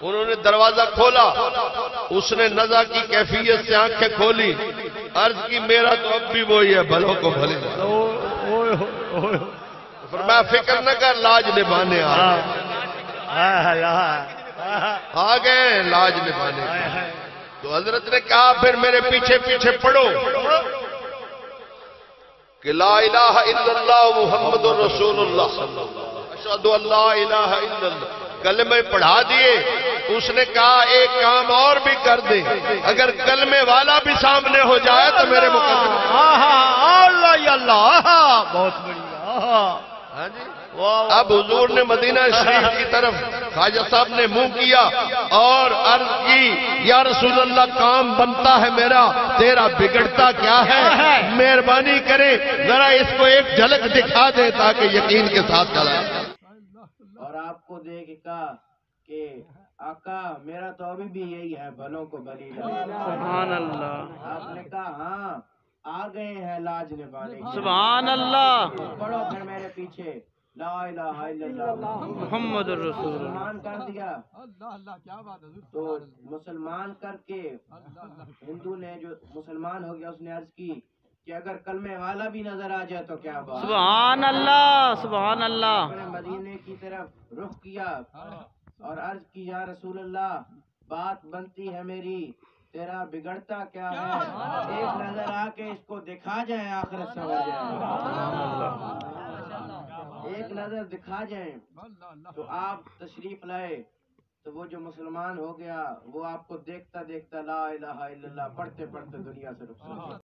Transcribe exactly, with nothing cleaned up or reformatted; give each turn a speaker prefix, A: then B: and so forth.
A: انہوں نے دروازہ کھولا، اس نے نزا کی کیفیت سے آنکھیں کھولی، عرض کی میرا تو اب بھی وہی ہے، بھلوں کو بھلے فرمایا فکر نہ کر، لاج نبھانے آ گئے، آ گئے لاج نبھانے۔ تو حضرت نے کہا پھر میرے پیچھے پیچھے پڑھو کہ لا الہ الا اللہ محمد رسول اللہ اشہد ان لا الہ الا اللہ، کلمے پڑھا دیے۔ اس نے کہا ایک کام اور بھی کر دے، اگر کلمے والا بھی سامنے ہو جائے تو میرے مقدمے۔
B: اللہ اللہ، بہت بڑھیا۔
A: ہاں جی، اب حضور نے مدینہ شریف کی طرف خواجہ صاحب نے منہ کیا اور عرض کی یا رسول اللہ کام بنتا ہے میرا، تیرا بگڑتا کیا ہے؟ مہربانی کریں ذرا اس کو ایک جھلک دکھا دے تاکہ یقین کے ساتھ چلائے۔
C: اور آپ کو دیکھ کہا کہ آقا میرا تو ابھی بھی یہی ہے، بھلوں کو بھلی لگے۔
B: سبحان اللہ۔
C: آپ نے کہا ہاں آ گئے ہیں لاج نبھانے کی۔
B: سبحان اللہ۔
C: پڑھو پھر میرے پیچھے لا الہ الا اللہ
B: محمد الرسول اللہ۔
C: مسلمان کر دیا تو مسلمان کر کے ہندو نے جو مسلمان ہو گیا اس نے عرض کی کہ اگر کلمے والا بھی نظر آ جائے تو کیا بات۔
B: سبحان اللہ، سبحان اللہ۔
C: آپ نے مدینے کی طرف رخ کیا اور عرض کی یا رسول اللہ بات بنتی ہے میری، تیرا بگڑتا کیا ہے؟ ایک نظر آ کے اس کو دکھا جائیں، آخرت سمجھ جائیں، ایک نظر دکھا جائیں۔ تو آپ تشریف لائے تو وہ جو مسلمان ہو گیا وہ آپ کو دیکھتا دیکھتا لا الہ الا اللہ پڑھتے پڑھتے دنیا سے رخصت۔